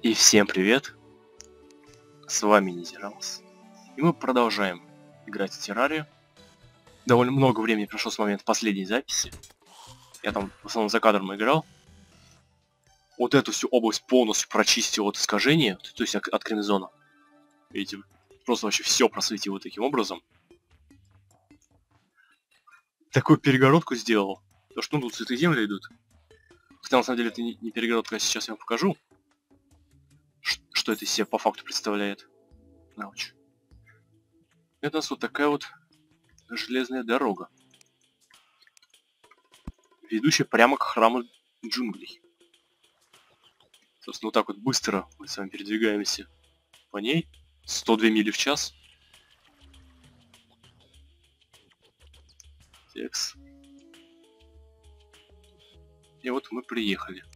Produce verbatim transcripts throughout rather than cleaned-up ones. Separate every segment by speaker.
Speaker 1: И всем привет! С вами Низераус. И мы продолжаем играть в Террарию. Довольно много времени прошло с момента последней записи. Я там в основном за кадром играл. Вот эту всю область полностью прочистил от искажения, то есть от, от Кремзона. Видите, просто вообще все просветил вот таким образом. Такую перегородку сделал. То что ну, тут цветы земли идут. Хотя на самом деле это не, не перегородка, сейчас я вам покажу. Ш что это из себя по факту представляет. Науч. Это у нас вот такая вот железная дорога, ведущая прямо к храму джунглей. Собственно, вот так вот быстро мы с вами передвигаемся по ней. сто две мили в час. Текс. И вот мы приехали.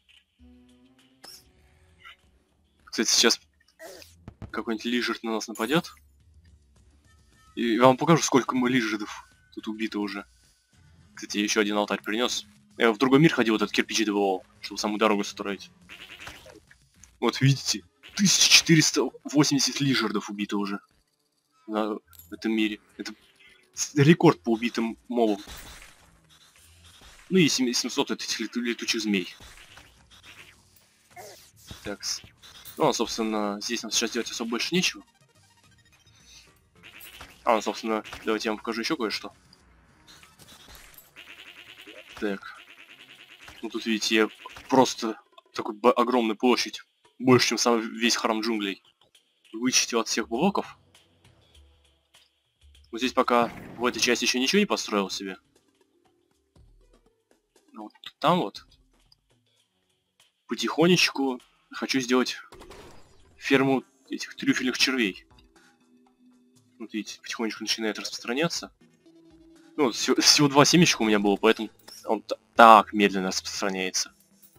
Speaker 1: Кстати, сейчас какой-нибудь лижерд на нас нападет. И я вам покажу, сколько мы лижердов тут убито уже. Кстати, я еще один алтарь принес. Я в другой мир ходил, вот этот кирпич добывал, чтобы саму дорогу строить. Вот видите, тысяча четыреста восемьдесят лижердов убито уже на, в этом мире. Это рекорд по убитым мобам. Ну и семьсот этих лету летучих змей. Так. Ну, а, собственно, здесь нам сейчас делать особо больше нечего. А, ну, собственно, давайте я вам покажу еще кое-что. Так. Ну, тут, видите, я просто такой огромную площадь, больше, чем сам весь храм джунглей, вычистил от всех блоков. Вот здесь пока в этой части еще ничего не построил себе. Но вот там вот потихонечку хочу сделать ферму этих трюфельных червей. Вот видите, потихонечку начинает распространяться. Ну, вот всего, всего два семечка у меня было, поэтому он так медленно распространяется.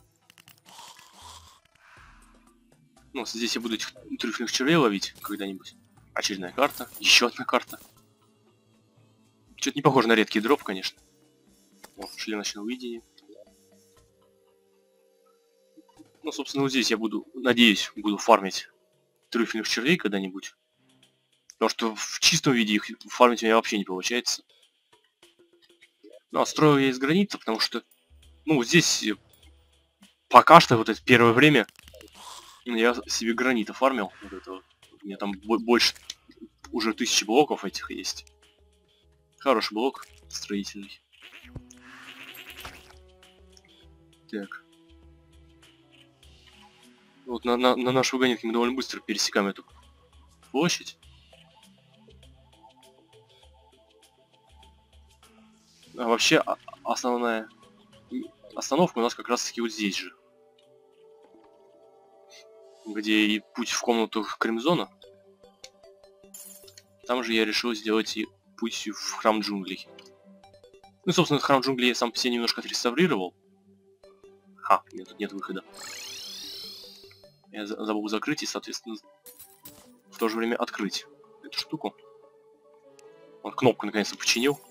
Speaker 1: Ну, здесь я буду этих трюфельных червей ловить когда-нибудь. Очередная карта, еще одна карта. Что-то не похоже на редкий дроп, конечно. О, шли ночного видения. Ну, собственно, вот здесь я буду, надеюсь, буду фармить трюфельных червей когда-нибудь. Потому что в чистом виде их фармить у меня вообще не получается. Ну, а строю я из гранита, потому что, ну, здесь пока что, вот это первое время, я себе гранита фармил. Вот этого. У меня там больше, уже тысячи блоков этих есть. Хороший блок строительный. Так. Вот на, на, на нашу вагонетке мы довольно быстро пересекаем эту площадь. А вообще основная остановка у нас как раз таки вот здесь же. Где и путь в комнату Кремзона. Там же я решил сделать и путь в храм джунглей. Ну, собственно, храм джунглей я сам по себе немножко отреставрировал. Ха, нет, тут нет выхода. Я забыл закрыть и, соответственно, в то же время открыть эту штуку. Вот кнопку наконец-то починил.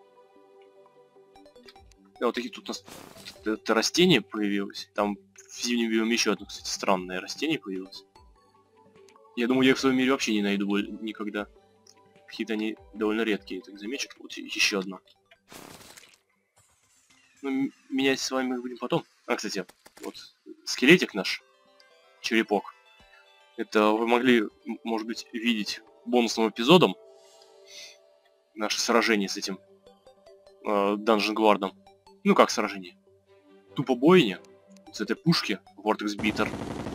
Speaker 1: Да, вот такие тут у нас это растение появилось. Там в зимнем биоме еще одно, кстати, странное растение появилось. Я думаю, я их в своем мире вообще не найду никогда. Какие-то они довольно редкие, так замечу. Вот еще одно. Ну, менять с вами мы будем потом. А, кстати, вот скелетик наш, черепок. Это вы могли, может быть, видеть бонусным эпизодом наше сражение с этим э, Данжен Гвардом. Ну как сражение? Тупо бойня с этой пушки Vortex Bitter.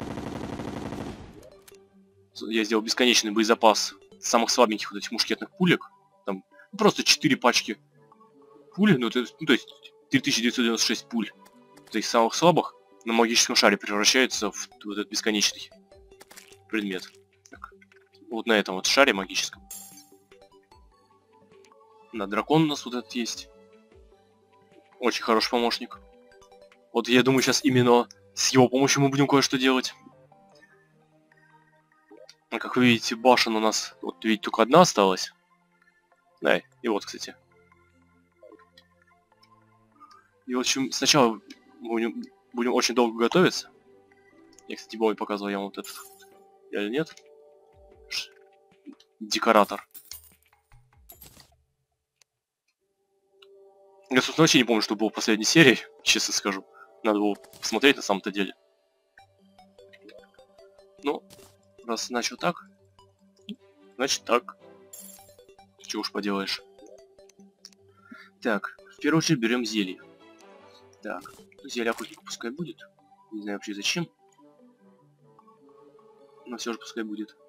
Speaker 1: Я сделал бесконечный боезапас самых слабеньких вот этих мушкетных пулек. Там просто четыре пачки пули, ну, это, ну то есть три тысячи девятьсот девяносто шесть пуль. Этих самых слабых на магическом шаре превращается в вот этот бесконечный предмет. Так. Вот на этом вот шаре магическом. На дракон у нас вот этот есть. Очень хороший помощник. Вот я думаю, сейчас именно с его помощью мы будем кое-что делать. Как вы видите, башен у нас, вот видите, только одна осталась. Да, и вот, кстати. И в общем, сначала будем, будем очень долго готовиться. Я, кстати, помню, показывал я вам вот этот. Или нет? Ш... Декоратор. Я, собственно, вообще не помню, что было в последней серии, честно скажу. Надо было посмотреть на самом-то деле. Ну, раз начал так, значит так. Чего уж поделаешь. Так, в первую очередь берем зелье. Так, зелье охотника пускай будет. Не знаю вообще зачем. Но все же пускай будет.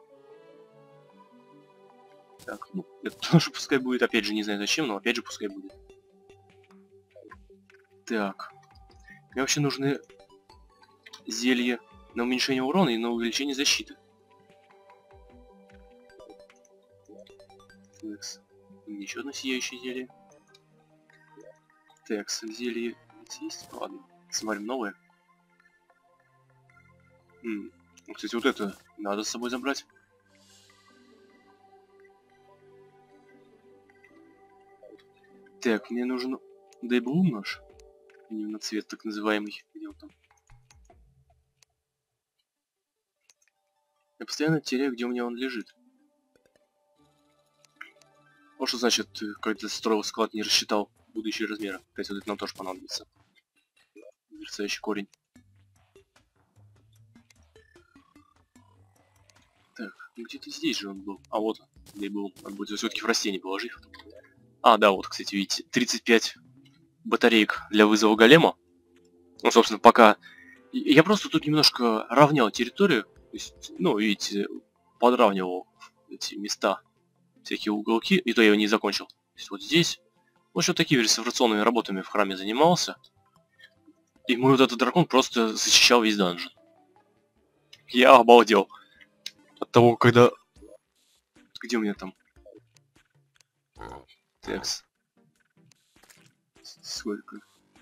Speaker 1: Так, ну, это тоже пускай будет. Опять же, не знаю зачем, но опять же пускай будет. Так. Мне вообще нужны зелья на уменьшение урона и на увеличение защиты. Так, еще одно сияющее зелье. Так, зелье есть? Ладно, смотрим новое. М -м. Кстати, вот это надо с собой забрать. Так, мне нужен Дейблум наш. Именно цвет так называемый. Где он там? Я постоянно теряю, где у меня он лежит. Вот что значит, когда строил склад, не рассчитал будущие размеры. Кстати, вот это нам тоже понадобится. Мерцающий корень. Так, где-то здесь же он был. А вот он, где был. Надо будет все-таки в растение положить. А, да, вот, кстати, видите, тридцать пять батареек для вызова голема. Ну, собственно, пока... Я просто тут немножко равнял территорию. То есть, ну, видите, подравнивал эти места, всякие уголки, и то я его не закончил. То есть вот здесь, ну, еще такими реставрационными работами в храме занимался. И мой вот этот дракон просто зачищал весь данжен. Я обалдел. От того, когда... Где у меня там? Текс. Сколько?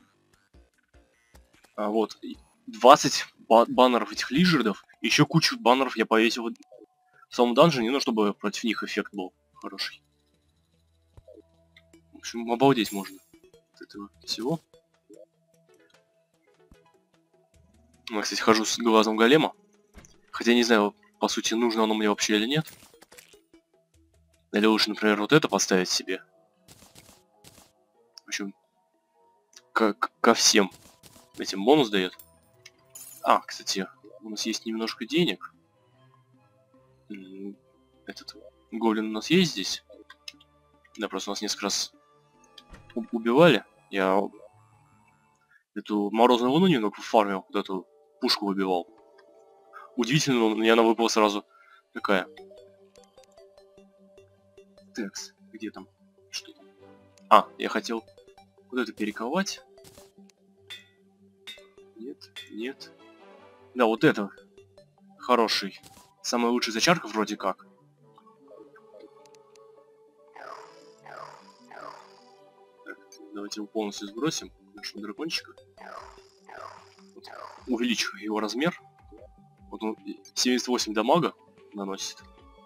Speaker 1: А, вот. двадцать ба баннеров этих лижердов. Еще кучу баннеров я повесил в самом данжене, ну, чтобы против них эффект был хороший. В общем, обалдеть можно от этого всего. Я, кстати, хожу с глазом голема. Хотя не знаю, по сути, нужно оно мне вообще или нет. Или лучше, например, вот это поставить себе. В общем, ко, ко всем этим бонус дает. А, кстати, у нас есть немножко денег. Этот гоблин у нас есть здесь. Да, просто у нас несколько раз убивали. Я эту морозную луну немного фармил, вот эту пушку выбивал. Удивительно, но она выпала сразу. Какая? Текс, где там? Что там? А, я хотел вот это перековать. Нет, нет. Да, вот это. Хороший. Самая лучшая зачарка вроде как. Так, давайте его полностью сбросим. Нашего дракончика. Вот. Увеличу его размер. Вот он семьдесят восемь дамага наносит.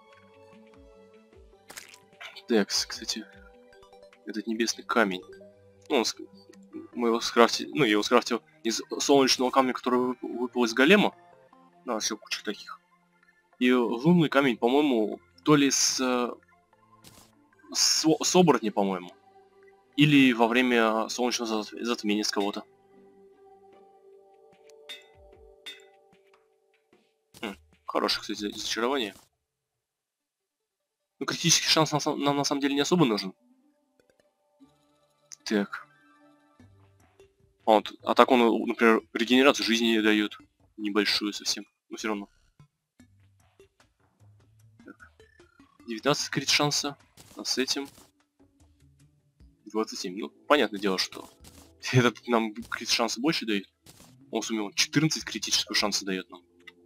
Speaker 1: Текс, кстати. Этот небесный камень. Ну, он, мы его скрафтили, ну, я его скрафтил из солнечного камня, который выпал из голема. Да, все куча таких. И лунный камень, по-моему, то ли с, с, с оборотня, по-моему. Или во время солнечного затмения с кого-то. Хм, хорошее, кстати, зачарование. Ну, критический шанс нам, нам на самом деле не особо нужен. Так. А, вот, а так он, например, регенерацию жизни дает. Небольшую совсем. Но все равно. Так. девятнадцать крит шанса. А с этим двадцать семь. Ну, понятное дело, что этот нам крит шанса больше дает. Он сумел четырнадцать критического шанса дает нам.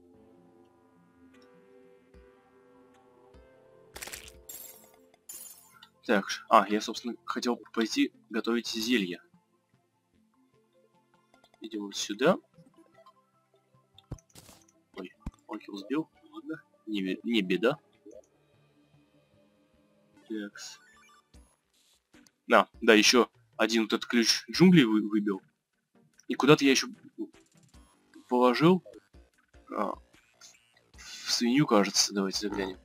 Speaker 1: Так, а, я, собственно, хотел пойти готовить зелье. Идем вот сюда. Ой, факел сбил. Ладно, не, не беда. Так. На, да, еще один вот этот ключ джунглей вы, выбил. И куда-то я еще положил. А, в свинью, кажется. Давайте заглянем.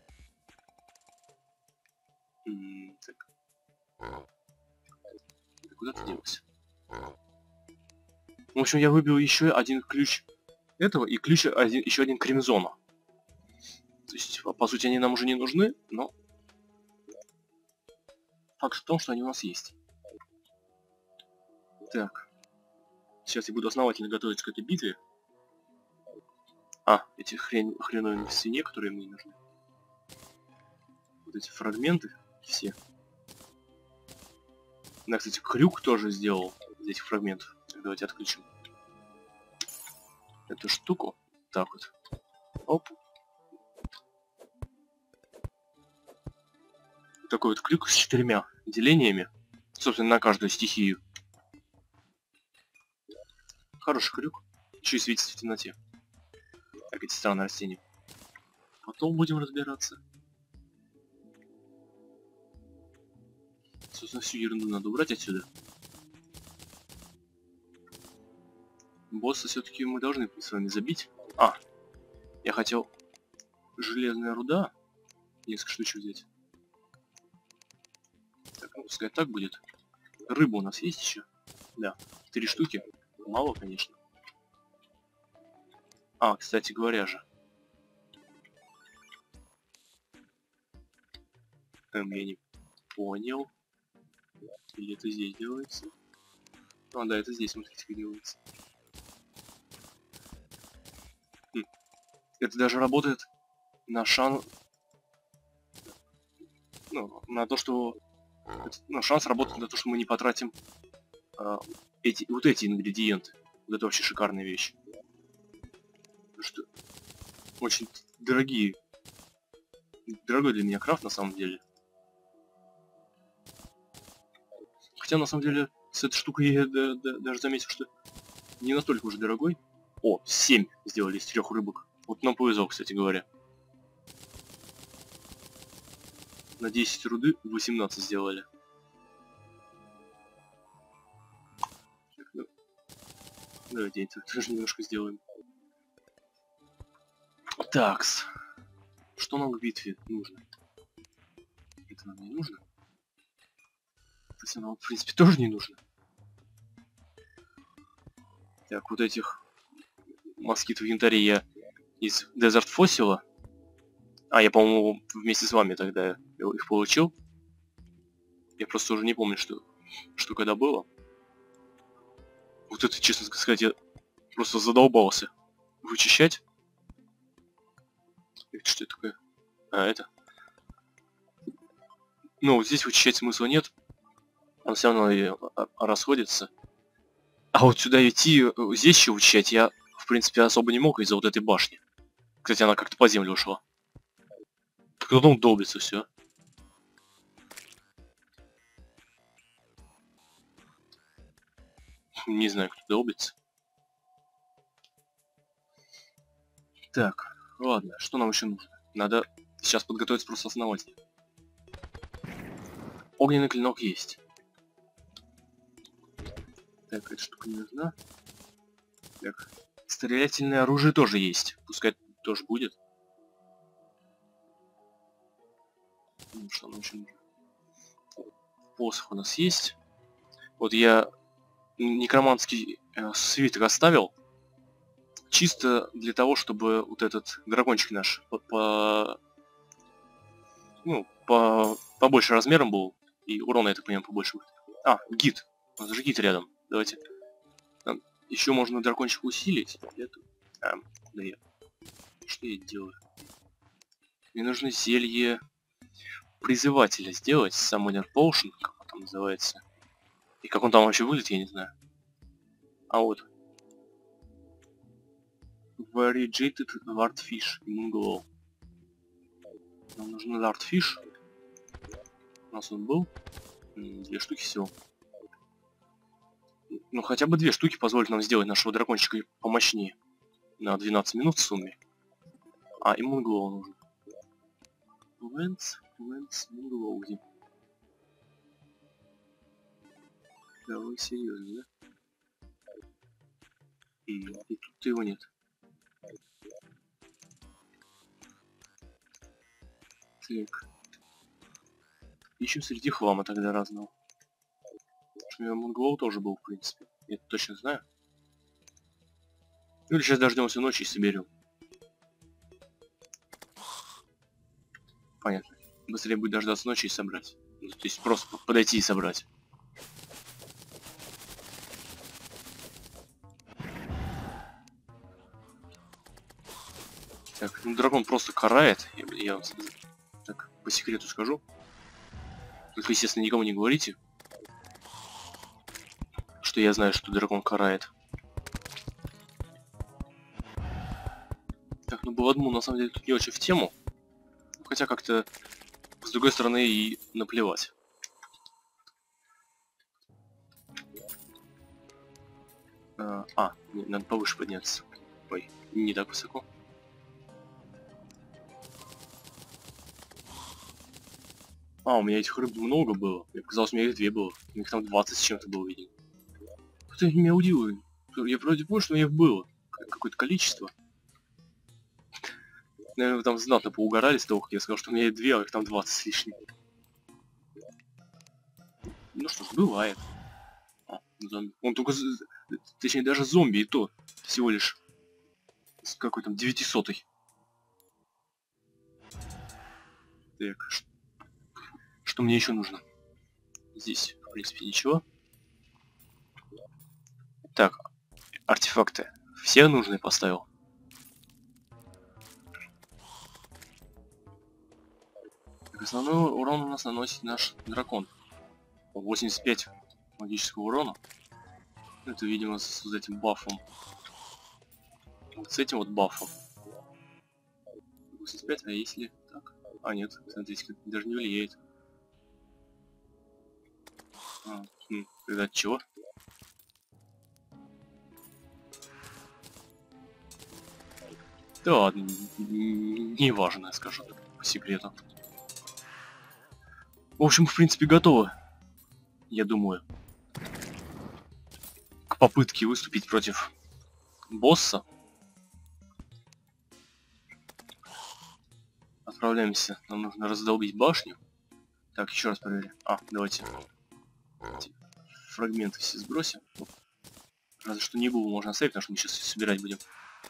Speaker 1: М, так. Куда ты делся? В общем, я выбил еще один ключ этого и ключ один, еще один кремзона. То есть, по сути, они нам уже не нужны, но факт в том, что они у нас есть. Так. Сейчас я буду основательно готовиться к этой битве. А, эти хрен... хреновые свиньи, которые мне нужны. Вот эти фрагменты все. Я, кстати, крюк тоже сделал из этих фрагментов. Так, давайте отключим эту штуку. Так вот. Оп. Такой вот крюк с четырьмя делениями. Собственно, на каждую стихию. Хороший крюк. Еще и светится в темноте. Так, эти странные растения. Потом будем разбираться. Собственно, всю ерунду надо убрать отсюда. Босса все-таки мы должны с вами забить. А, я хотел железная руда. Несколько штучек взять. Так, ну пускай так будет. Рыба у нас есть еще? Да, три штуки. Мало, конечно. А, кстати говоря же. Эм, я не понял. Или это здесь делается? А, да, это здесь, смотрите, как делается. Хм. Это даже работает на шанс... Ну, на то, что... Ну, шанс работает на то, что мы не потратим а, эти, вот эти ингредиенты. Вот это вообще шикарная вещь. Потому что очень дорогие. Дорогой для меня крафт, на самом деле. Хотя, на самом деле, с этой штукой я да, да, даже заметил, что не настолько уже дорогой. О, семь сделали из трех рыбок. Вот нам повезло, кстати говоря. На десять руды восемнадцать сделали. Так, ну, давайте это тоже немножко сделаем. Такс. Что нам к битве нужно? Это нам не нужно. Это нам, в принципе, тоже не нужно. Так, вот этих москитов янтарей я из Desert Fossil. А, я, по-моему, вместе с вами тогда их получил. Я просто уже не помню, что, что когда было. Вот это, честно сказать, я просто задолбался вычищать. Это что это такое? А, это. Ну, вот здесь вычищать смысла нет. Он все равно и расходится. А вот сюда идти, здесь еще вычищать я, в принципе, особо не мог из-за вот этой башни. Кстати, она как-то по землю ушла. Так потом долбится все. Не знаю, кто долбится. Так, ладно, что нам еще нужно? Надо сейчас подготовиться просто основательно. Огненный клинок есть. Так, эта штука не нужна. Так, стрелятельное оружие тоже есть. Пускай тоже будет. Ну, что нам еще нужно? Посох у нас есть. Вот я некроманский э, свиток оставил. Чисто для того, чтобы вот этот дракончик наш по, по ну, по побольше размером был. И урона, я так понимаю, побольше будет. А, гид. У нас же гид рядом. Давайте. Там еще можно дракончика усилить. Это... А, да я... Что я делаю? Мне нужно зелье призывателя сделать. Summoner Potion, как он там называется. И как он там вообще выглядит, я не знаю. А вот. Variegated Lardfish и Moonglow. Нам нужен Lardfish. У нас он был. Две штуки всего. Ну, хотя бы две штуки позволят нам сделать нашего дракончика помощнее. На двенадцать минут в сумме. А, и Moonglow нужен. Лэнс, Лэнс, Moonglow где? Да, вы серьезно, да? И, и тут его нет. Так. Ищем среди хлама тогда разного. У меня Монголол тоже был, в принципе. Я это точно знаю. Ну или сейчас дождемся ночи и соберем. Понятно. Быстрее будет дождаться ночи и собрать. Ну, то есть просто подойти и собрать. Так, ну дракон просто карает. Я, я вам так по секрету скажу. Только, естественно, никому не говорите, что я знаю, что дракон карает. Так, ну Бладмун на самом деле тут не очень в тему. Хотя как-то, с другой стороны, и наплевать. А, а не, надо повыше подняться. Ой, не так высоко. А, у меня этих рыб много было. Мне казалось, у меня их две было. У них там двадцать с чем-то было, видимо. Кто меня удивил? Я вроде помню, что у меня их было. Какое-то количество. Наверное, вы там знатно поугорали с того, как я сказал, что у меня две, а их там двадцать с лишним. Ну что ж, бывает. А, зомби. Он только... Точнее, даже зомби и то всего лишь... С какой там девятисотый. Так, что... что мне еще нужно? Здесь, в принципе, ничего. Так, артефакты. Все нужные поставил. Так, основной урон у нас наносит наш дракон. восемьдесят пять магического урона. Это, видимо, с, с этим бафом. Вот с этим вот бафом. восемьдесят пять, а если так? А, нет, смотрите, как даже не влияет. А, хм, тогда от чего? Да ладно, не важно, скажу по секрету. В общем, в принципе, готово. Я думаю. К попытке выступить против босса. Отправляемся. Нам нужно раздолбить башню. Так, еще раз проверим. А, давайте. Эти фрагменты все сбросим. Разве что не было, можно оставить, потому что мы сейчас все собирать будем.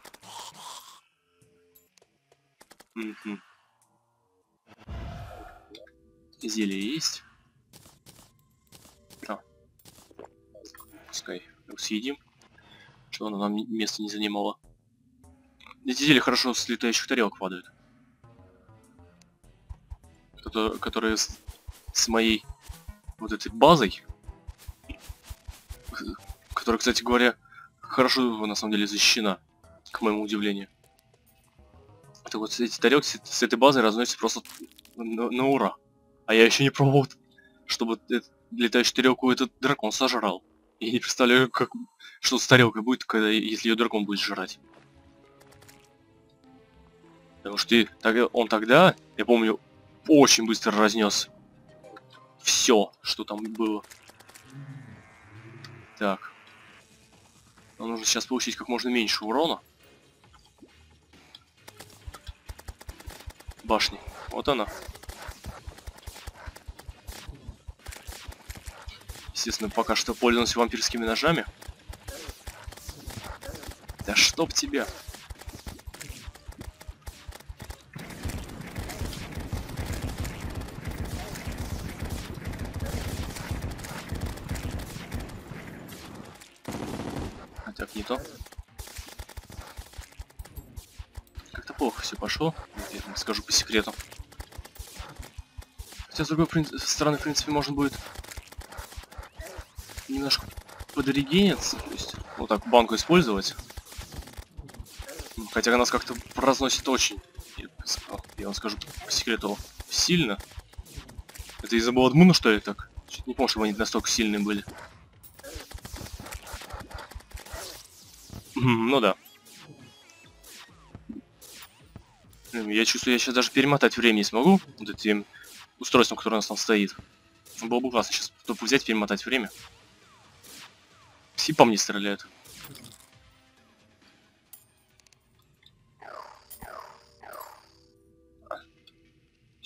Speaker 1: Угу. Зелье есть. А. Пускай съедим, что оно нам место не занимало. Эти зелья хорошо с летающих тарелок падают. Которые с, с моей вот этой базой, которая, кстати говоря, хорошо на самом деле защищена, к моему удивлению. Так вот, эти тарелки с, с этой базой разносятся просто на, на ура. А я еще не пробовал, чтобы этот, летающую тарелку этот дракон сожрал. Я не представляю, как, что с тарелкой будет, когда, если ее дракон будет жрать. Потому что и, тогда, он тогда, я помню, очень быстро разнес все, что там было. Так. Нам нужно сейчас получить как можно меньше урона. Башни. Вот она. Естественно, пока что пользуемся вампирскими ножами. Да чтоб тебя. А так, не то. Как-то плохо все пошло. Я вам скажу по секрету. Хотя, с другой стороны, в принципе, можно будет немножко подрегениться. То есть, вот так банку использовать. Хотя нас как-то разносит очень, я, я вам скажу по секрету, сильно. Это из-за Бладмуна, что ли, так? Чуть не помню, чтобы они настолько сильные были. Ну да. Я чувствую, я сейчас даже перемотать время не смогу. Вот этим устройством, которое у нас там стоит. Было бы классно сейчас только взять, перемотать время. Все по мне стреляют.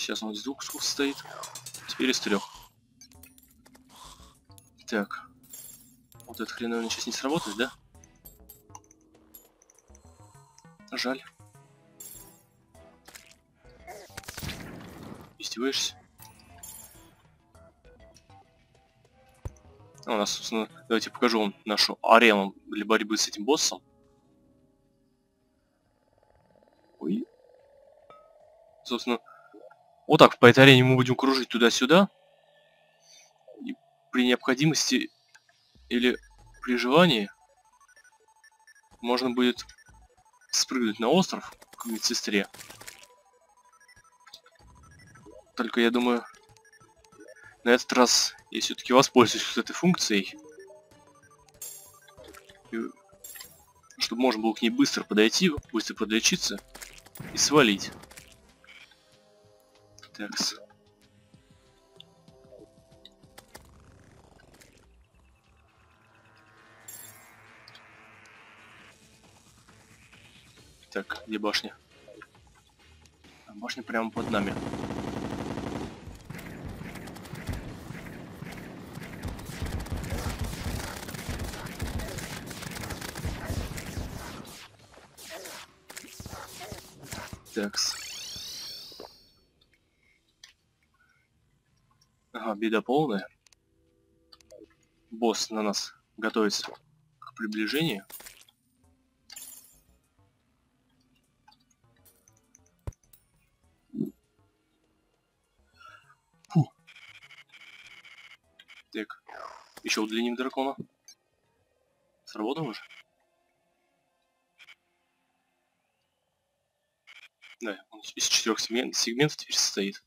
Speaker 1: Сейчас он из двух скуп стоит. Теперь из трех. Так. Вот этот хреновый сейчас не сработает, да? Жаль. Издеваешься? А у нас, собственно, давайте покажу вам нашу арену для борьбы с этим боссом. Ой. Собственно, вот так по этой арене мы будем кружить туда-сюда. И при необходимости или при желании можно будет спрыгнуть на остров к медсестре. Только я думаю, на этот раз я все-таки воспользуюсь вот этой функцией, и, чтобы можно было к ней быстро подойти, быстро подлечиться и свалить. Такс. Так, где башня? А башня прямо под нами. Такс. Ага, беда полная. Босс на нас готовится к приближению. Фу. Так, еще удлиним дракона. Сработало уже? Да, он из четырех сегмент, сегментов теперь состоит.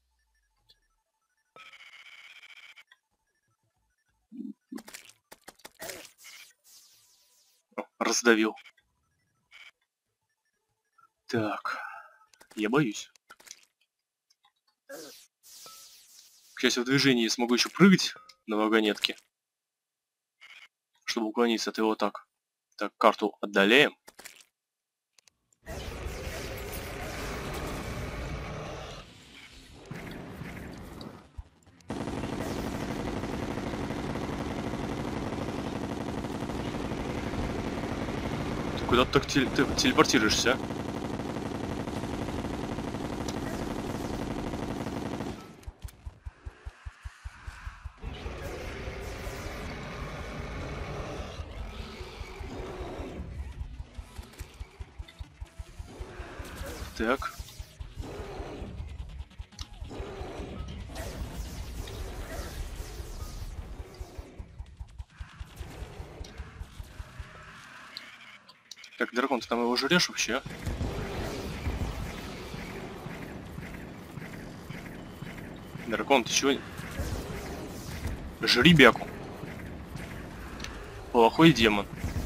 Speaker 1: О, раздавил. Так, я боюсь. К счастью, в движении я смогу еще прыгать на вагонетке, чтобы уклониться от его атак. Так, карту отдаляем. Ты куда ты так теле ты телепортируешься, а? Так. Так, дракон, ты там его жрешь вообще? Дракон, ты чего? Жри бяку. Плохой демон.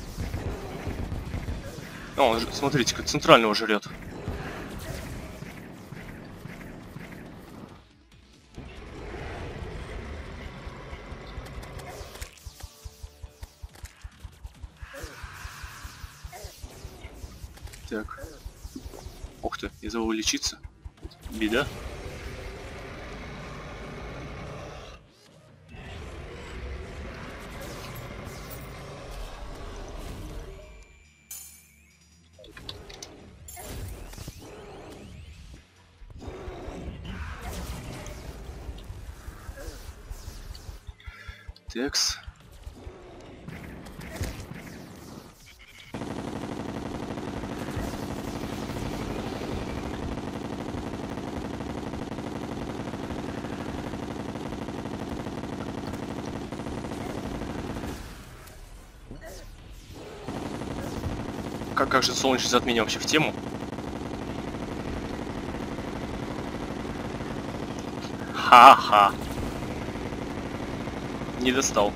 Speaker 1: О, он, смотрите-ка, центрального жрет. Так. Ух ты, я забыл лечиться. Беда. Текс. Как, как же солнечное затмение вообще в тему? Ха-ха. Не достал.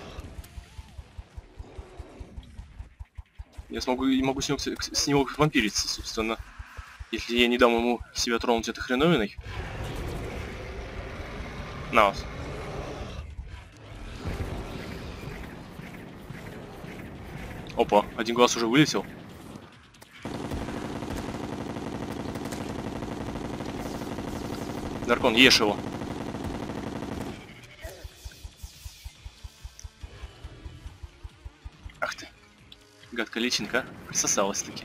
Speaker 1: Я смогу, могу с него, с него вампириться, собственно. Если я не дам ему себя тронуть этой хреновиной. На вас. Опа, один глаз уже вылетел. Дракон, ешь его. Ах ты. Гадкая личинка. Присосалась таки.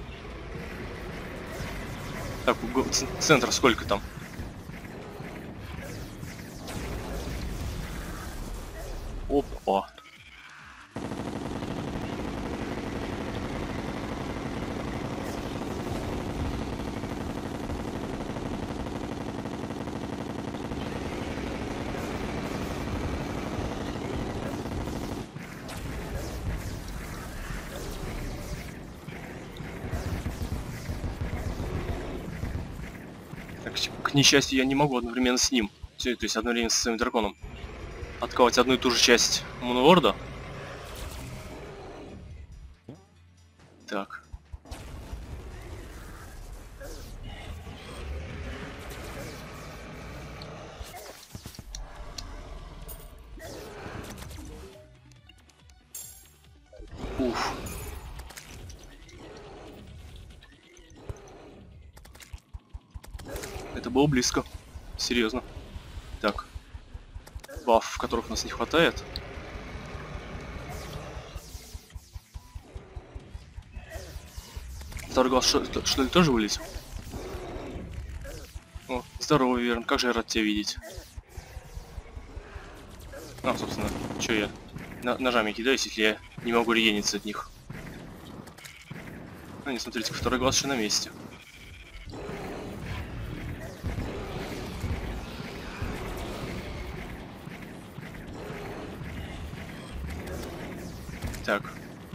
Speaker 1: Так, центр сколько там? Опа. Так, к несчастью, я не могу одновременно с ним. То есть одновременно со своим драконом. Отковать одну и ту же часть Мунуорда. Так. Уф. Это было близко. Серьезно. Так. Баф, которых у нас не хватает. Второй глаз, что, что ли, тоже вылез? О, здорово, Верн, как же я рад тебя видеть. А, собственно, что я на ножами кидаюсь, если я не могу регениться от них. А, не смотрите, второй глаз еще на месте. Так.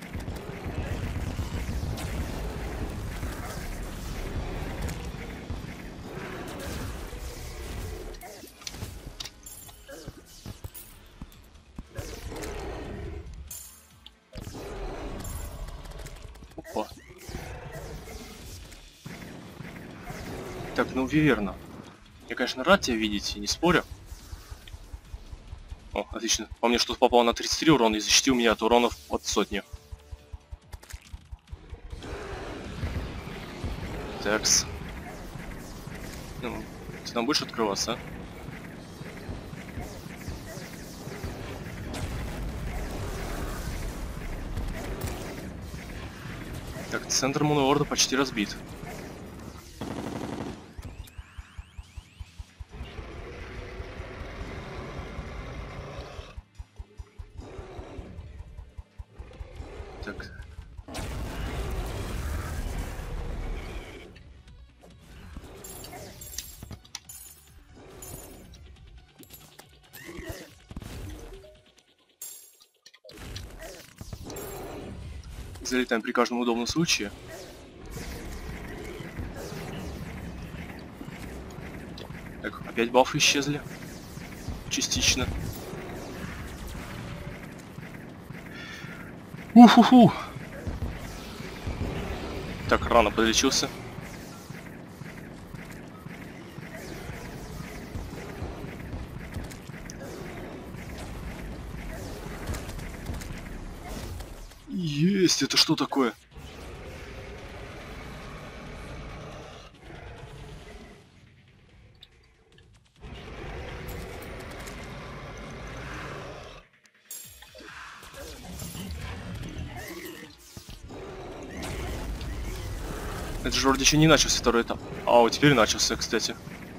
Speaker 1: Опа. Так, ну Виверна. Я, конечно, рад тебя видеть, не спорю. О, отлично. По мне что-то попало на тридцать три урона и защитил меня от уронов от сотни. Такс. Ну, ты там будешь открываться, а? Так, центр Мунуорда почти разбит. Так. Залетаем при каждом удобном случае. Так, опять бафы исчезли. Частично. Уфу-фу. Так, рано подлечился. Есть, это что такое? Это же вроде еще не начался второй этап. А, вот теперь начался, кстати.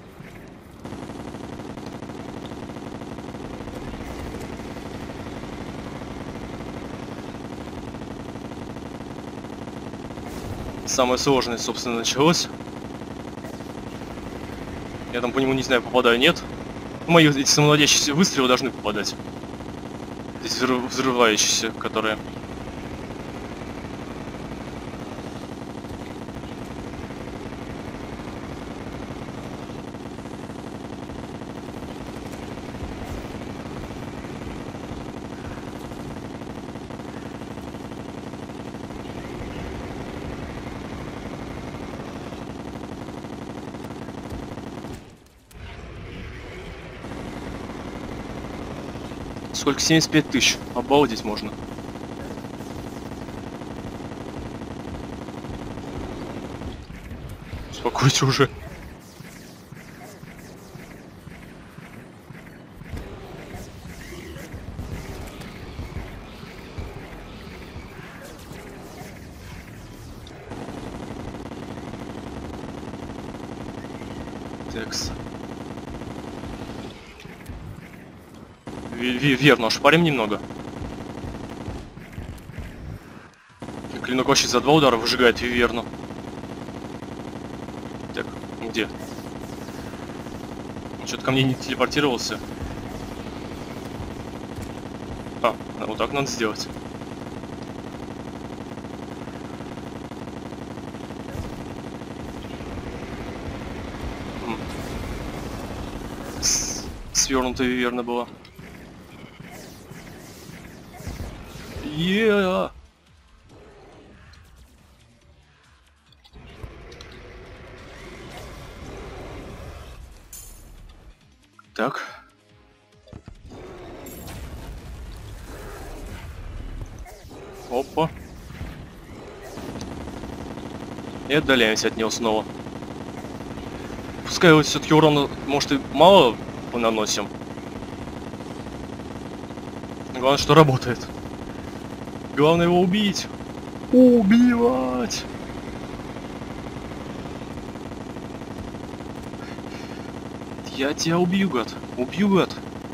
Speaker 1: Самое сложное, собственно, началось. Я там по нему, не знаю, попадаю, нет. Мои эти самонаводящиеся выстрелы должны попадать. Эти взрыв взрывающиеся, которые... Сколько? семьдесят пять тысяч. Обалдеть можно. Успокойся уже. Текс. Верно, ошпарим немного. Клинок вообще за два удара выжигает Виверну. Так, где? Что-то ко мне не телепортировался. А, вот так надо сделать. Свернутая Виверна была. Yeah. Так. Опа. И отдаляемся от него снова. Пускай вот все-таки урона, может, и мало наносим. Главное, что работает. Главное его убить. Убивать. Я тебя убью, гад. Убью, гад.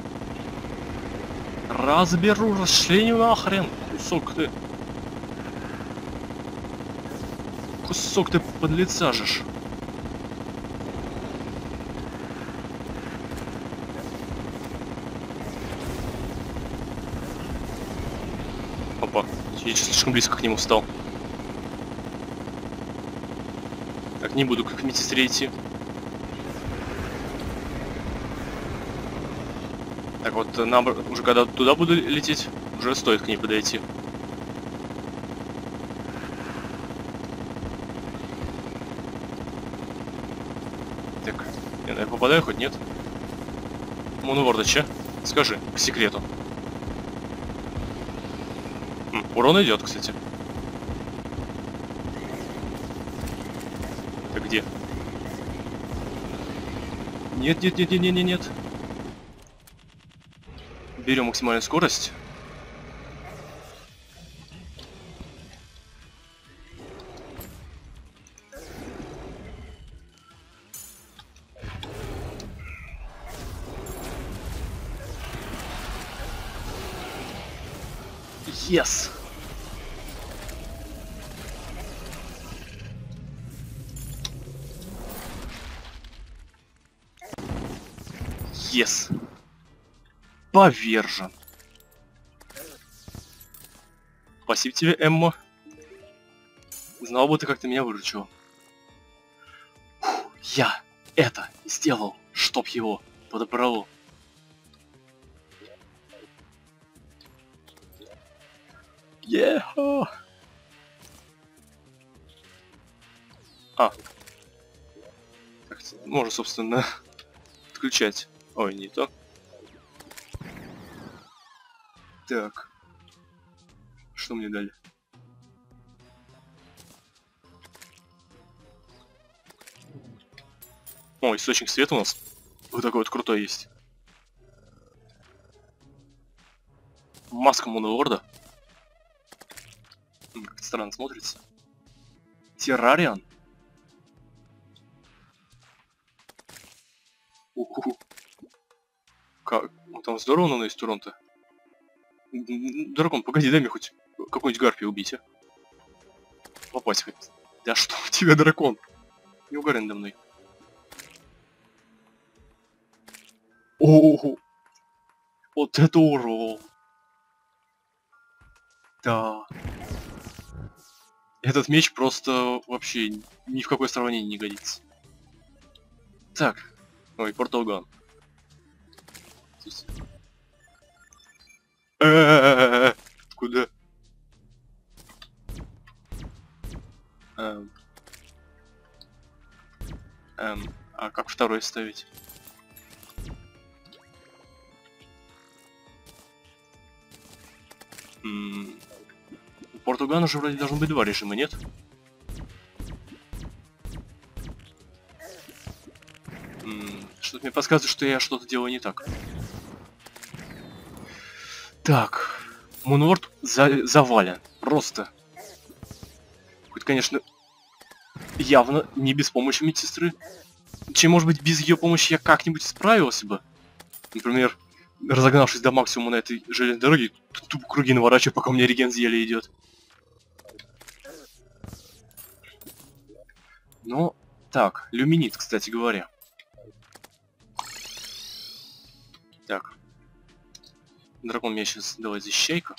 Speaker 1: Разберу, расчленю нахрен. Кусок ты. Кусок ты подлеца жешь. Опа. Я слишком близко к нему встал. Так, не буду как медсестре идти. Так вот, нам уже когда туда буду лететь, уже стоит к ней подойти. Так, я попадаю хоть нет? Мунворда, че? Скажи, по секрету. М, урон идет, кстати. Так где? Нет, нет, нет, нет, нет, нет, нет. Берем максимальную скорость. Yes! Yes! Повержен. Спасибо тебе, Эмма. Знал бы ты, как ты меня выручил. Фух, я это сделал, чтоб его подобрало. Ехо! А. Так, можно, собственно, отключать. Ой, не то. Так. Что мне дали? О, источник света у нас. Вот такой вот крутой есть. Маска Мунворда. Как странно смотрится. Террариан. Уху. Как? Ну, там здорово наносит урон-то. Дракон, погоди, дай мне хоть какую-нибудь гарпию убить, а? Попасть хоть. Да что у тебя, дракон? Не угорай надо мной. О, вот это урон. Да. Этот меч просто вообще ни в какое сравнение не годится. Так. Ой, Порталган. Куда? Эм. Эм. А как второй ставить? М. У Португана же вроде должно быть два режима, нет? Что-то мне подсказывает, что я что-то делаю не так. Так. Мунворд за завален. Просто. Хоть, конечно, явно не без помощи медсестры. Чем, может быть, без ее помощи я как-нибудь справился бы. Например, разогнавшись до максимума на этой железной дороге, тупо круги наворачиваю, пока у меня реген еле идет. Ну, так, люминит, кстати говоря. Так. Дракон меня сейчас давай защищай-ка.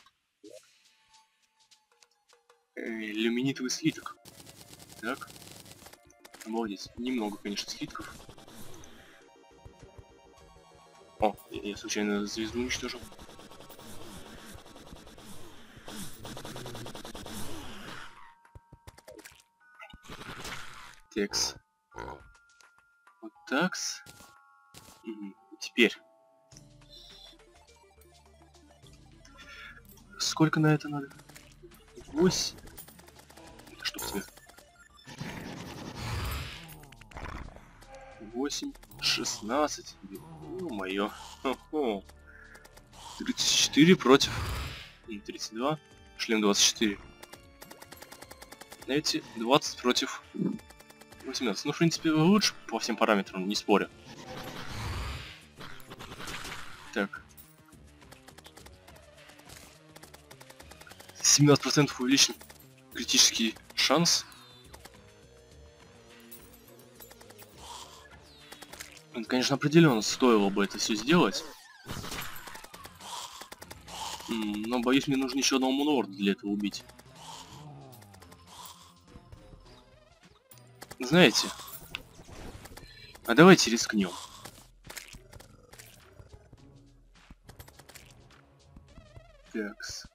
Speaker 1: Э, люминитовый слиток. Так. Молодец. Немного, конечно, слитков. О, я, я случайно звезду уничтожил. Текс. Вот такс. Угу. Теперь. Сколько на это надо? восемь. Что тебе? восемь, шестнадцать. Ё-моё. тридцать четыре против. тридцать два. Шлем двадцать четыре. Эти двадцать против восемнадцать. Ну, в принципе, лучше по всем параметрам, не спорю. Так. семнадцать процентов увеличен критический шанс. Конечно, определенно стоило бы это все сделать. Но, боюсь, мне нужно еще одного Мунлорда для этого убить. Знаете, а давайте рискнем. Такс.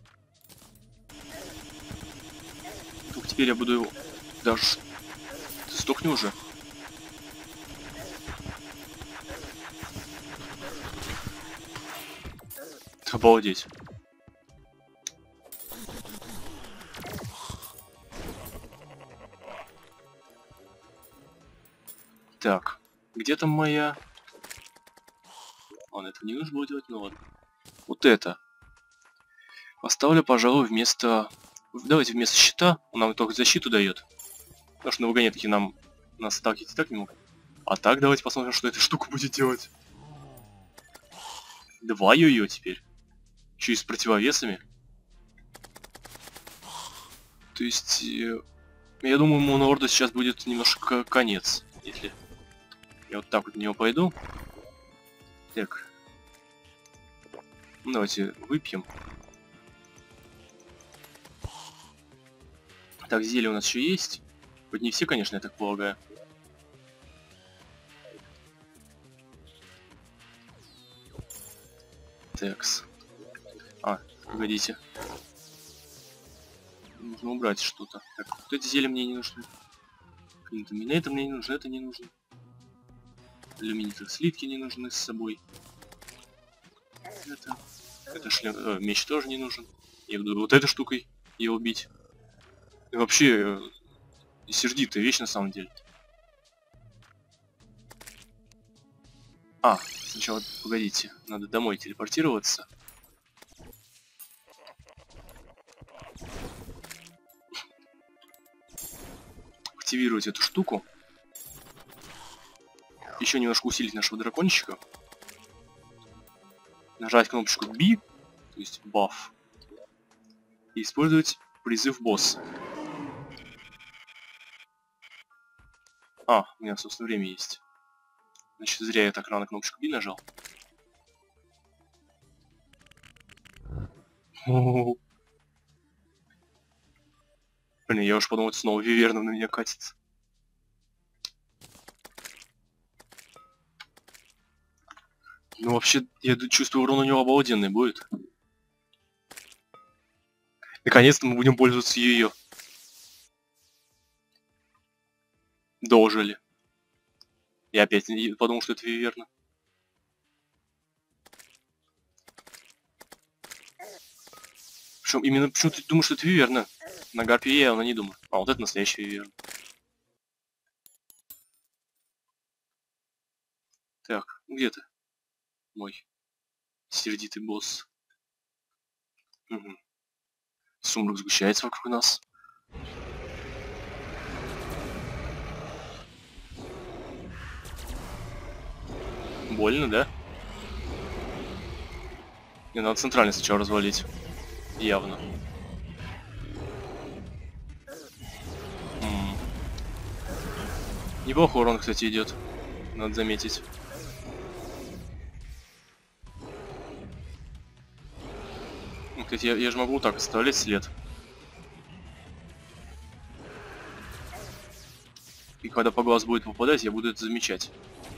Speaker 1: Только теперь я буду его... Даже... Ты сдохни уже. Обалдеть. Так, где там моя... Ладно, это не нужно было делать, ну ладно. Вот это. Оставлю, пожалуй, вместо... Давайте вместо щита. Он нам только защиту дает. Потому что на вагонетке нам... Нас сталкивать и так не могут. А так давайте посмотрим, что эта штука будет делать. Два йо-йо теперь. Еще и с противовесами. То есть... Э, я думаю, Мунлорда сейчас будет немножко конец. Если я вот так вот в него пойду. Так. Ну, давайте выпьем. Так, зелья у нас еще есть. Хоть не все, конечно, я так полагаю. Такс. А, погодите. Нужно убрать что-то. Так, вот эти зелья мне не нужны. На это мне не нужно, это не нужно. Люминитовые слитки не нужны с собой. Это... Это шлем... Э, меч тоже не нужен. Я буду вот этой штукой ее убить. И вообще... Э, сердитая вещь на самом деле. А, сначала, погодите. Надо домой телепортироваться. Активировать эту штуку. Еще немножко усилить нашего дракончика. Нажать кнопочку B, то есть buff. И использовать призыв босса. А, у меня, собственно, время есть. Значит, зря я так рано кнопочку B нажал. Блин, я уж подумал, это снова Виверна на меня катится. Ну, вообще, я чувствую, урон у него обалденный будет. Наконец-то мы будем пользоваться ее. Дожили. Я опять подумал, что это Виверна. Причем именно почему ты думаешь, что это Виверна? На гарпе я явно не думаю. А, вот это настоящая Виверна. Так, где ты? Мой сердитый босс. Угу. Сумрак сгущается вокруг нас. Больно, да? Не, надо центральный сначала развалить. Явно. М. Неплохой урон, кстати, идет. Надо заметить. Ну, кстати, я, я же могу так оставлять след. И когда по глаз будет попадать, я буду это замечать.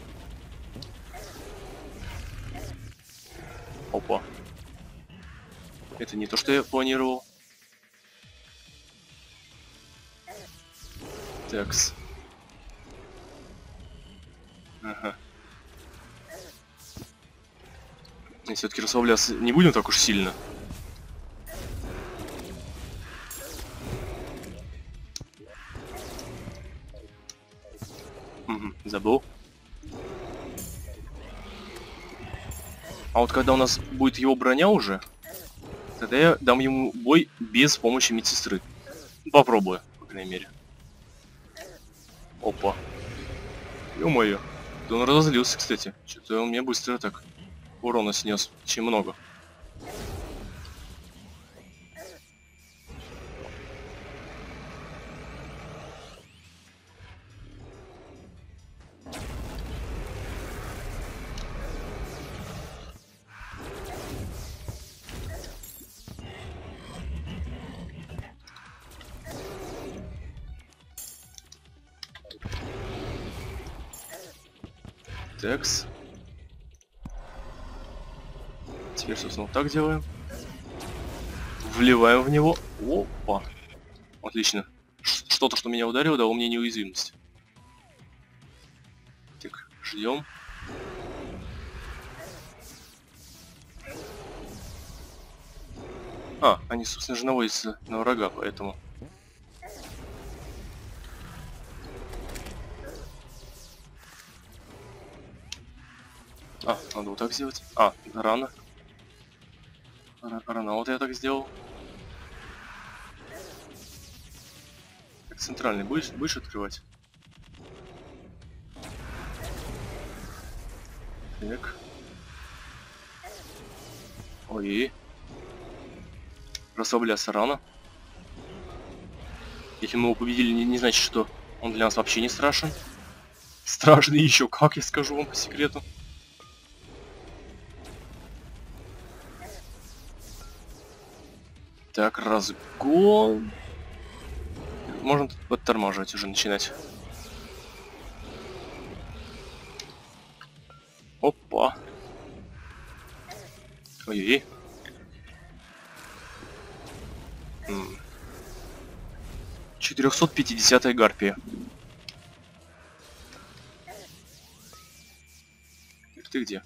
Speaker 1: Опа. Это не то, что я планировал. Такс. Ага. И все-таки расслабляться не будем так уж сильно. Угу, забыл. А вот когда у нас будет его броня уже, тогда я дам ему бой без помощи медсестры. Попробую, по крайней мере. Опа. Ё-моё. Да он разозлился, кстати. Что-то он мне быстро так урона снес. Чем много. Такс. Теперь, собственно, вот так делаем. Вливаем в него. Опа. Отлично. Что-то, что меня ударило, дало мне неуязвимость. Так, ждем. А, они, собственно же, наводятся на врага, поэтому... А, надо вот так сделать. А, рано. Р рано вот я так сделал. Так, центральный будешь, будешь открывать? Так. Ой. Расслабляться рано. Если мы его победили, не, не значит, что он для нас вообще не страшен. Страшный еще как, я скажу вам по секрету. Так, разгон. Можно подтормаживать уже, начинать. Опа. Ой-ой-ой. четыреста пятидесятая гарпия. Ты где?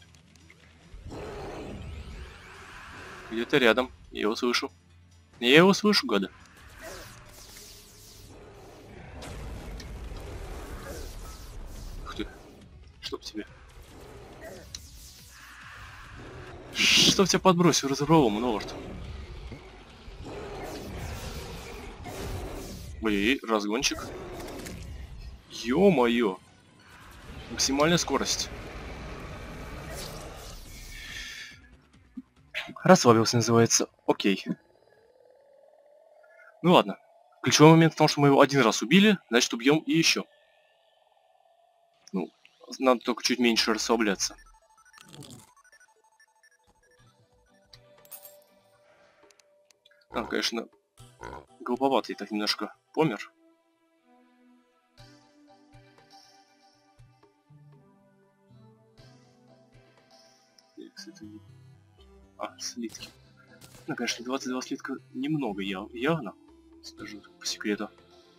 Speaker 1: Где-то рядом. Я его слышу. Я его слышу, гада. Ух ты. Чтоб тебе. Чтоб тебя подбросил разорвалом, лорд. Ой, разгончик. Ё-моё. Максимальная скорость. Расслабился, называется. Окей. Ну ладно. Ключевой момент в том, что мы его один раз убили, значит убьем и еще. Ну, надо только чуть меньше расслабляться. Там, конечно, глуповатый так немножко помер. А, слитки. Ну, конечно, двадцать два слитка немного яв явно, скажу по секрету.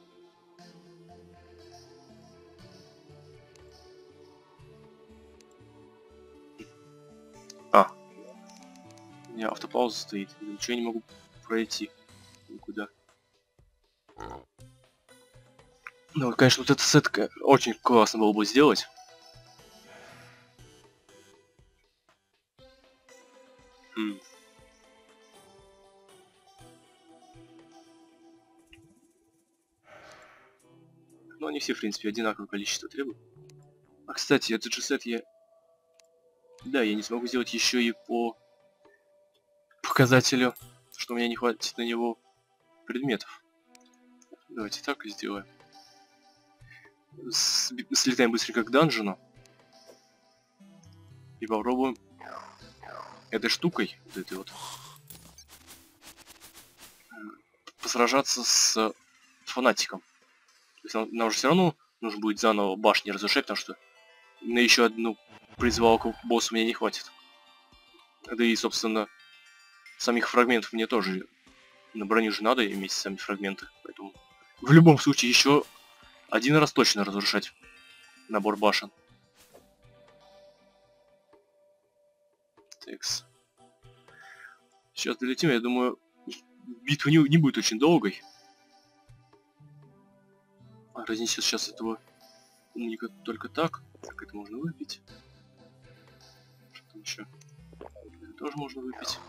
Speaker 1: А, у меня автопауза стоит, ничего не могу пройти никуда. Ну, конечно, вот эта сетка очень классно было бы сделать. М. Но они все, в принципе, одинаковое количество требуют. А, кстати, этот же сет я Да, я не смогу сделать еще и по показателю, что у меня не хватит на него предметов. Давайте так и сделаем. С слетаем быстренько к данжену. И попробуем этой штукой, вот этой вот, посражаться с фанатиком. То есть нам, нам же все равно нужно будет заново башни разрушать, потому что на еще одну призывалку босса мне не хватит. Да и, собственно, самих фрагментов мне тоже на броню же надо иметь сами фрагменты. Поэтому в любом случае еще один раз точно разрушать набор башен. Текс. Сейчас долетим, я думаю, битва не, не будет очень долгой. А разнесет сейчас этого умника только так. Как это можно выпить? Что там еще? Это тоже можно выпить.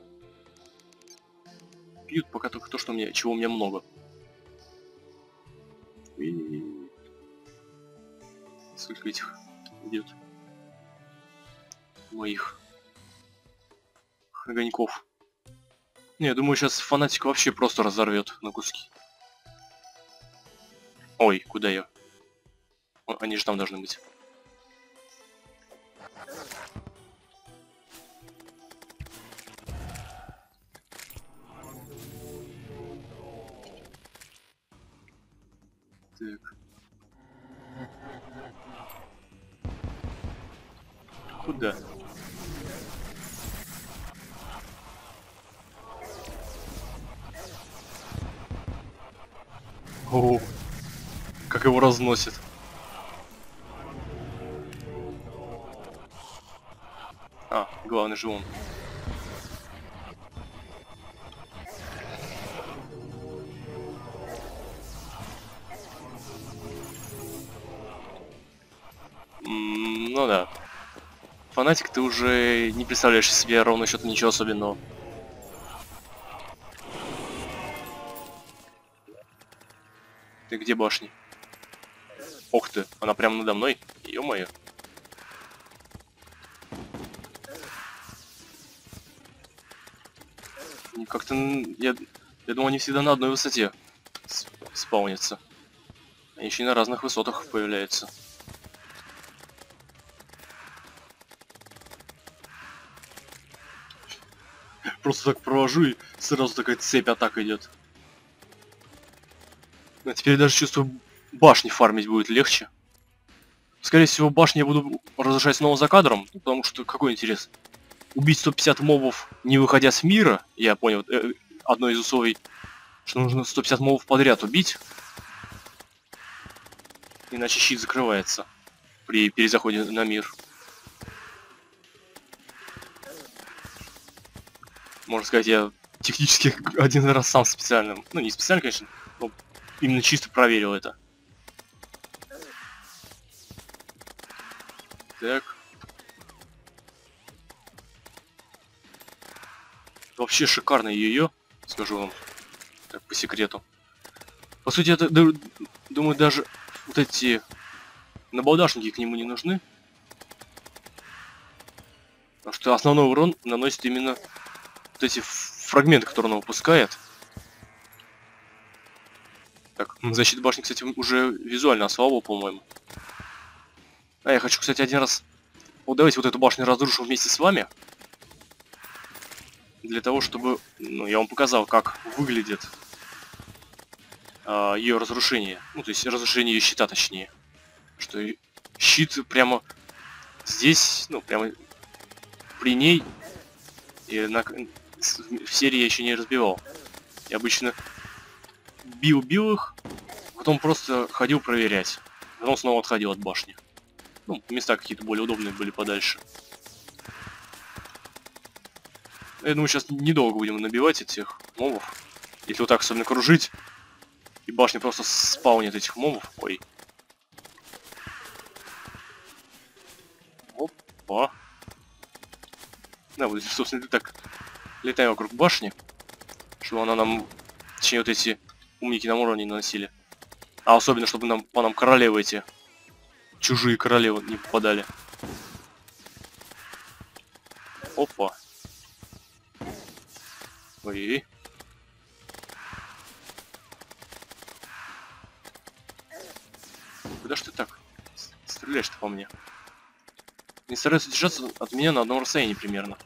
Speaker 1: Пьют пока только то, что у меня, чего у меня много. И... Сколько этих идет? Моих огоньков. Не, я думаю, сейчас фанатик вообще просто разорвет на куски. Ой, куда я? О, они же там должны быть. Так. Куда? О, как его разносит. А, главный же он. М, ну да. Фанатик, ты уже не представляешь себе ровно что-то ничего особенного. Ты где башни? Ох ты, она прямо надо мной. Ё-моё. Как-то я, я думал, они всегда на одной высоте спаунятся. Они еще и на разных высотах появляются. Просто так провожу, и сразу такая цепь атак идет. А теперь даже чувствую, башни фармить будет легче. Скорее всего, башни я буду разрушать снова за кадром, потому что какой интерес? Убить сто пятьдесят мобов, не выходя с мира, я понял, э, одно из условий, что нужно сто пятьдесят мобов подряд убить. Иначе щит закрывается при перезаходе на мир. Можно сказать, я технически один раз сам специально, ну не специально, конечно, но именно чисто проверил это. Так. Вообще шикарное йо-йо, скажу вам, так по секрету. По сути, это, думаю, даже вот эти набалдашники к нему не нужны. Потому что основной урон наносит именно вот эти фрагменты, которые он выпускает. Так, защита башни, кстати, уже визуально ослабла, по-моему. А я хочу, кстати, один раз... Вот давайте вот эту башню разрушу вместе с вами. Для того, чтобы... Ну, я вам показал, как выглядит а, ее разрушение. Ну, то есть разрушение ее щита, точнее. Что щит прямо здесь, ну, прямо при ней. И на... в серии я еще не разбивал. Я обычно бил-бил их, потом просто ходил проверять. Потом снова отходил от башни. Ну, места какие-то более удобные были подальше. Я думаю, сейчас недолго будем набивать этих мобов. Если вот так особенно кружить, и башня просто спаунит этих мобов. Ой. Опа. Да, вот, собственно, так летаем вокруг башни, чтобы она нам, точнее, вот эти умники нам уровни наносили. А особенно, чтобы нам по нам королевы эти, чужие королевы не попадали. Опа. Ой. Куда ж ты так стреляешь-то по мне? Не стараются держаться от меня на одном расстоянии примерно.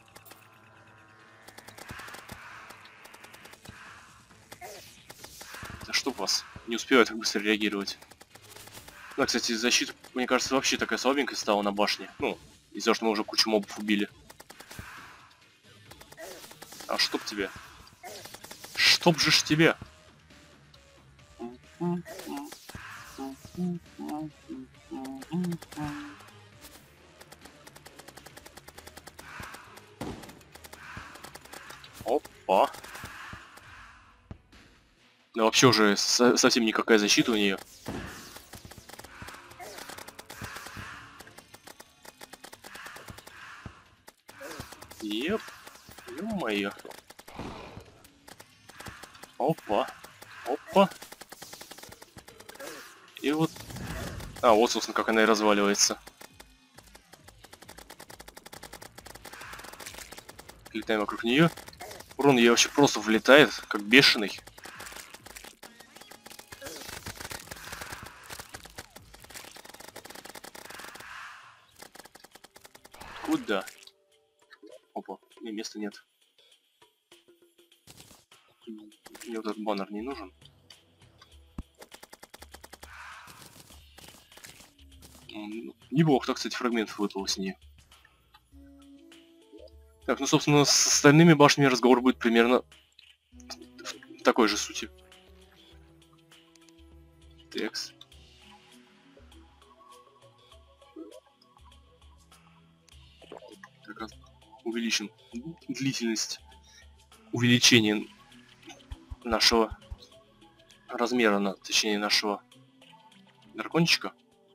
Speaker 1: Да чтоб вас. Не успеваю так быстро реагировать. Да, кстати, защита, мне кажется, вообще такая слабенькая стала на башне. Ну, из-за того, что мы уже кучу мобов убили. А чтоб тебе? Чтоб же ж тебе? Опа. Да вообще уже со совсем никакая защита у нее. Еп. Ё-моё. Опа. Опа. И вот... А, вот, собственно, как она и разваливается. Летаем вокруг нее. Урон ей вообще просто влетает, как бешеный. Куда? Опа, мне места нет. Мне вот этот баннер не нужен. Неплохо, кстати, фрагментов выпало с нее. Так, ну, собственно, с остальными башнями разговор будет примерно такой же сути. Текст. Так, увеличим длительность. Увеличение нашего размера, на, точнее, нашего дракончика.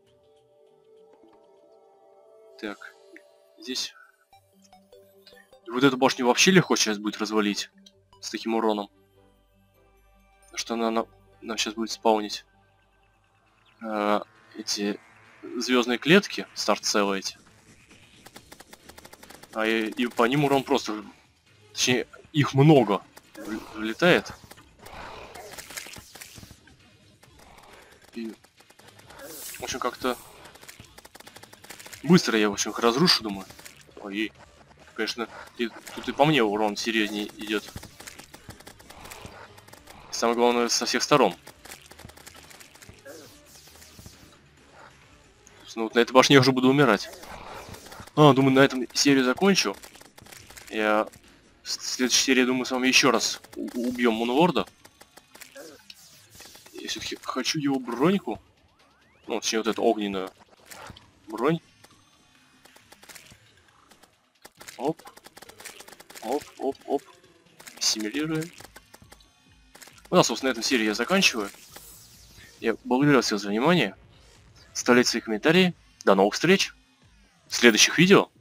Speaker 1: Так, здесь... Вот эту башню вообще легко сейчас будет развалить с таким уроном. Что она нам, нам сейчас будет спаунить э, эти звездные клетки, старт-целые эти. А и, и по ним урон просто... Точнее, их много влетает. И, в общем, как-то... Быстро я, в общем, их разрушу, думаю. Ой, конечно, и, тут и по мне урон серьезнее идет. Самое главное, со всех сторон. Ну вот на этой башне я уже буду умирать. А, думаю, на этом серию закончу. Я в следующей серии, думаю, с вами еще раз убьем Мунворда. Я все-таки хочу его броньку. Ну, точнее, вот эту огненную бронь. Оп. Оп, оп, оп. Симулируем. Ну, да, собственно, на этом серию я заканчиваю. Я благодарю всех за внимание. Оставляйте свои комментарии. До новых встреч в следующих видео.